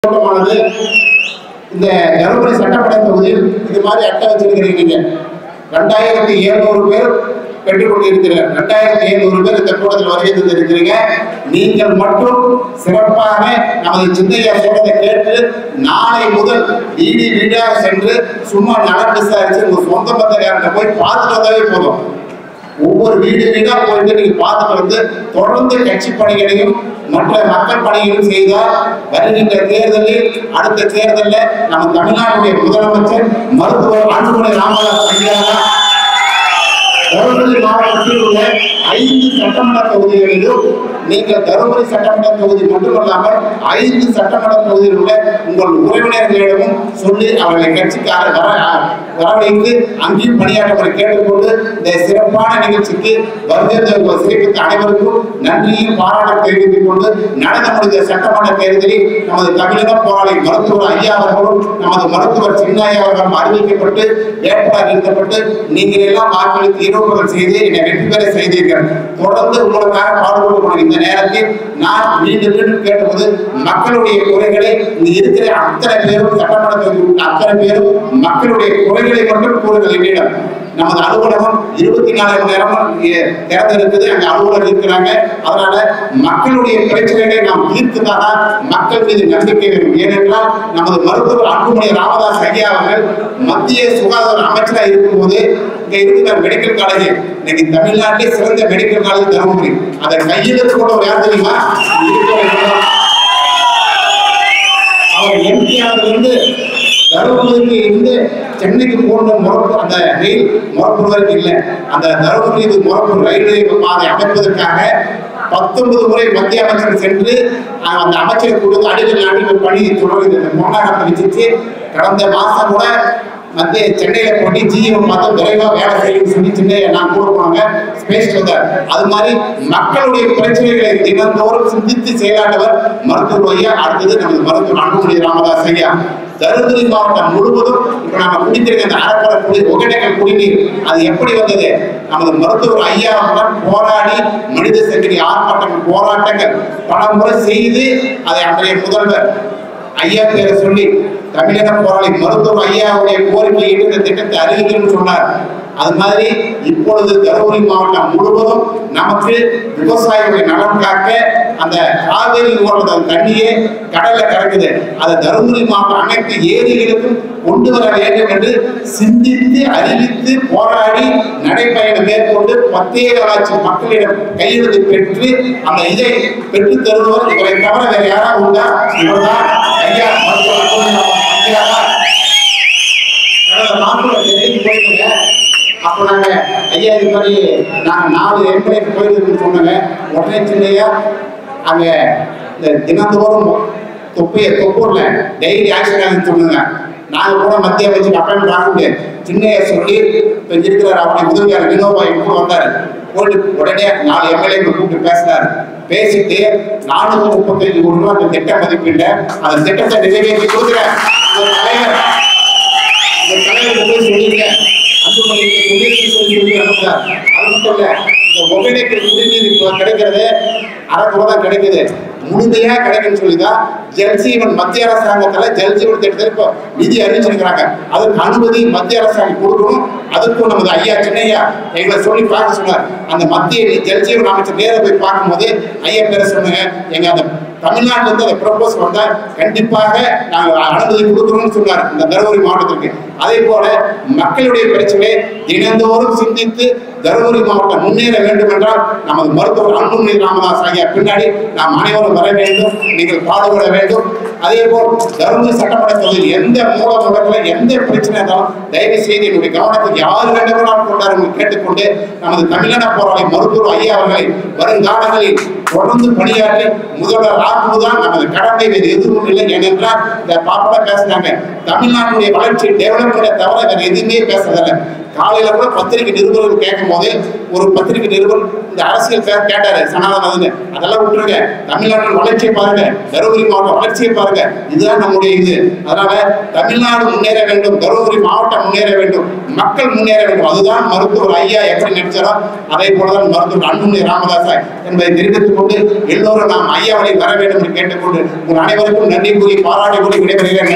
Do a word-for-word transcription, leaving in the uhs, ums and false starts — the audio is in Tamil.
இந்த தருமபுரி சட்டமன்ற தொகுதியில் இது மாதிரி அட்டை வச்சிருக்கிறீங்க. ரெண்டாயிரத்தி எழுநூறு பேர் பெற்றுக் கொண்டிருக்கிறீர்கள். ரெண்டாயிரத்தி எழுநூறு பேர் இந்த கூட்டத்தில் வருகை தந்திருக்கிறீங்க. நீங்கள் மட்டும் சிறப்பாக நமது சின்னையா சொல்றதை கேட்டு நாளை முதல் வீடு வீடாக சென்று சும்மா நலம் விசாரிச்சு உங்க சொந்த பந்தக்காரர்கிட்ட போய் பார்த்துட்டு வந்தாவே போதும். ஒவ்வொரு வீடு வீடா போயிட்டு நீங்க பார்த்துட்டு வந்து தொடர்ந்து கட்சி பணிகளையும் மற்ற மக்கள் பணிகளும் செய்தால் வருகின்ற தேர்தலில் அடுத்த தேர்தலில் நம்ம தமிழ்நாட்டுடைய முதலமைச்சர் மருத்துவர் அன்புமணி ராமதாஸ் ஐயா தருமபுரி மாவட்டத்தில் உள்ள ஐந்து சட்டமன்ற தொகுதிகளிலும் நீங்கள் தருமபுரி சட்டமன்ற தொகுதி மட்டுமல்லாமல் ஐந்து சட்டமன்ற தொகுதியில் உள்ள உங்கள் உறவினர்களிடமும் சொல்லி அவர்களை கட்சிக்கார வர வரவைத்து அங்கேயும் பணியாற்றவரை கேட்டுக்கொண்டு இந்த சிறப்பான நிகழ்ச்சிக்கு வருகின்ற சிறப்பித்த அனைவருக்கும் நன்றியும் பாராட்டம் தெரிவித்துக் கொண்டு நடந்த முடிந்த சட்டமன்ற தேர்தலில் நமது தமிழக போராளி மருத்துவர் ஐயா அவர்களும் நமது மருத்துவர் சின்னையா அவர்களும் அறிவிக்கப்பட்டு வேட்பாளர் நிறுத்தப்பட்டு நீங்கள் எல்லாம் வாக்களித்து ஈரோடுகள் செய்து என்னை வெற்றி பெற செய்தீர்கள். தொடர்ந்து உங்களுக்காக பாடுபட்டு இந்த நேரத்தில் நான் மீண்டும் மீண்டும் கேட்டபோது மக்களுடைய குறைகளை இங்கு இருக்கிற அத்தனை பேரும் சட்டமன்றத்தில் அத்தனை பேரும் மக்களுடைய குறைகளை மட்டும் கூறுகள் என்னிடம். நமது அலுவலகம் இருபத்தி நாலு மணி நேரம் திறந்திருக்குது. அங்க அலுவலர் இருக்கிறாங்க. அதனால மக்களுடைய பிரச்சனைகளை நாம் தீர்த்துதான் மக்கள் மீது நம்பிக்கை வரும். ஏனென்றால் நமது மருத்துவர் அன்புமணி ராமதாஸ் ஐயா அவர்கள் மத்திய சுகாதார அமைச்சராக இருக்கும்போது இங்க இருக்கிற மெடிக்கல் காலேஜ் இன்னைக்கு தமிழ்நாட்டிலே சிறந்த மெடிக்கல் காலேஜ் தருமபுரி. அதை கையெழுத்து கூட ஒரு யார் தெரியுமா? அவர் எம்பியாக இருந்து தருமபுரிக்கு இருந்து சென்னைக்கு போன்ற முறப்பு அந்த ரயில் முறப்புவதற்கு இல்லை. அந்த தருமபுரி முறப்பு ரயில்வே பாதை அமைப்பதற்காக பத்தொன்பது முறை மத்திய அமைச்சர் சென்று அந்த அமைச்சர் கொடுத்து அடிக்கல் நாட்டு பணி தொடர்ந்து பொன்னாகத்தை வச்சிச்சு. கடந்த மாசம் கூட மத்திய சென்னையில போட்டி ஜிஎம் பார்த்து விரைவா வேலை செய்யும் சொல்லி சென்னையை நான் கூட போனாங்க ஸ்பேஸ் வந்தார். அது மாதிரி மக்களுடைய பிரச்சனைகளை தினந்தோறும் சிந்தித்து செயலாற்றவர் மருத்துவர் ஐயா. அடுத்தது நமது மருத்துவர் அன்புமணி ராமதாஸ் ஐயா. தருமபுரி மாவட்டம் முழுவதும் இப்ப நாம குடித்திருக்க அந்த அறப்பட குடி ஒகேனக்கல் குடிநீர் அது எப்படி வந்தது? நமது மருத்துவர் ஐயாவுடன் போராடி மனித சங்கிலி ஆர்ப்பாட்டங்கள் போராட்டங்கள் பல முறை செய்து அதை அன்றைய முதல்வர் ஐயா பேரை சொல்லி தமிழக போராளி மருத்துவர் ஐயாவுடைய கோரிக்கையிட்டு இந்த திட்டத்தை அறிவிக்கணும்னு சொன்னார். அது மாதிரி இப்பொழுது தருமபுரி மாவட்டம் முழுவதும் நமக்கு விவசாயிகளுடைய நலன் காக்க அந்த காவேரி ஓடுற தண்ணியே கடல்ல கலக்குது. அதை தருமபுரி மாவட்டம் அனைத்து ஏரிகளுக்கும் கொண்டு வர வேண்டும் என்று சிந்தித்து அறிவித்து போராடி நடைபயணம் மேற்கொண்டு பத்தேக லட்சம் மக்களிடம் கையெழுத்து பெற்று அந்த இதை பெற்று தருபவர் இவரை தவிர வேற யாராவது உண்டா? இவர்தான் ஐயா ஐயா தான். கடந்த மாதத்துல டெல்லிக்கு போயிருந்தீங்க. அப்போ நாங்க ஐயா இது மாதிரி நாங்க நாலு எம்எல்ஏ போயிருக்குன்னு சொன்னாங்க. உடனே சின்னையா அங்க இந்த தினந்தோறும் தொப்பைய தொப்பூர்ல டெய்லி ஆக்சிடென்ட் சொன்னாங்க. நாங்க கூட மத்திய வச்சு அப்பாயின்மெண்ட் வாங்க முடியாது. சின்னையா சொல்லி இப்ப இருக்கிறார் அப்படி உதவியாளர் வினோபா கூட வந்தாரு. போயிட்டு உடனே நாலு எம்எல்ஏ கூப்பிட்டு பேசினாரு. பேசிட்டு நானூத்தி முப்பத்தி ஐந்து கோடி ரூபாய் அந்த திட்டம் மதிப்பீடு அந்த திட்டத்தை நிறைவேற்றி கொடுக்குறேன். தலைவர் இந்த தலைவர் போய் சொல்லியிருக்கேன். அன்புமணி குடிநீர் சொல்லி சொல்லி அனுப்புறார். அது மட்டும் இல்ல இந்த ஒகேனக்கல் குடிநீர் இப்போ கிடைக்கிறது அரை கூட தான் கிடைக்குது. முழுமையா கிடைக்குன்னு சொல்லிதான் ஜல்ஜீவன் மத்திய அரசாங்கத்துல ஜல்ஜீவன் திட்டத்தில் இப்போ நிதி அறிவிச்சிருக்கிறாங்க. அதுக்கு அனுமதி மத்திய அரசாங்கம் கொடுக்கணும். அதுக்கும் நமது ஐயா சின்னையா எங்களை சொல்லி பார்க்க சொன்னார். அந்த மத்திய ஜல்ஜீவன் அமைச்சர் நேர போய் பார்க்கும்போது ஐயா பேர சொன்னாங்க, எங்க அந்த தமிழ்நாட்டில இருந்து அந்த ப்ரொபோஸ் வந்தா கண்டிப்பாக நாங்கள் அனுமதி கொடுக்கணும்னு சொன்னார் இந்த தருமபுரி மாவட்டத்திற்கு. அதே போல மக்களுடைய பிரச்சனை தினந்தோறும் சிந்தித்து தருமபுரி மாவட்டம் முன்னேற வேண்டும் என்றால் நமது மருத்துவர் அன்புமணி ராமதாஸ் ஐயா பின்னாடி நாம் அனைவரும் வர வேண்டும். நீங்கள் பாடுபட வேண்டும். அதே போல் தருமபுரி சட்டமன்ற தொகுதியில் எந்த மூல முடக்கில் எந்த பிரச்சனை இருந்தாலும் தயவு செய்து என்னுடைய கவனத்துக்கு யார் வேண்டுமானாலும் கொண்டாரு கேட்டுக்கொண்டு நமது தமிழ்நாடு போராளி மருத்துவர் ஐயா அவர்களை வருங்காலங்களில் தொடர்ந்து பணியாற்றி முதல்வர் ஆக்குவதுதான் நமது கடமை. வேறு எதுவும் இல்லை. ஏனென்றால் இந்த பாப்பா பேசுறாங்க தமிழ்நாட்டுடைய வளர்ச்சி டெவலப்மெண்ட்டை தவிர வேற எதுவுமே பேசுறதில்லை. காலையில கூட பத்திரிகை நிருபர்கள் கேட்கும் போது ஒரு பத்திரிகை நிருபர் இந்த அரசியல் பேர் கேட்டாரு சனாதனன். அதெல்லாம் விட்டுருங்க. தமிழ்நாட்டின் வளர்ச்சியை பாருங்க, தருமபுரி மாவட்டம் வளர்ச்சியை பாருங்க. பாருங்க, இதுதான் நம்முடைய இது. அதனால தமிழ்நாடு முன்னேற வேண்டும், தருமபுரி மாவட்டம் முன்னேற வேண்டும், மக்கள் முன்னேற வேண்டும். அதுதான் மருத்துவர் ஐயா எப்படி நினைச்சாரோ அதே போலதான் மருத்துவர் அன்புமணி ராமதாஸ் என்பதை தெரிவித்துக் கொண்டு எல்லோரும் நாம் ஐயா வழி வர வேண்டும் என்று கேட்டுக்கொண்டு உங்கள் அனைவருக்கும் நன்றி கூறி பாராட்டி கூறி விடைபெறுகிறேன்.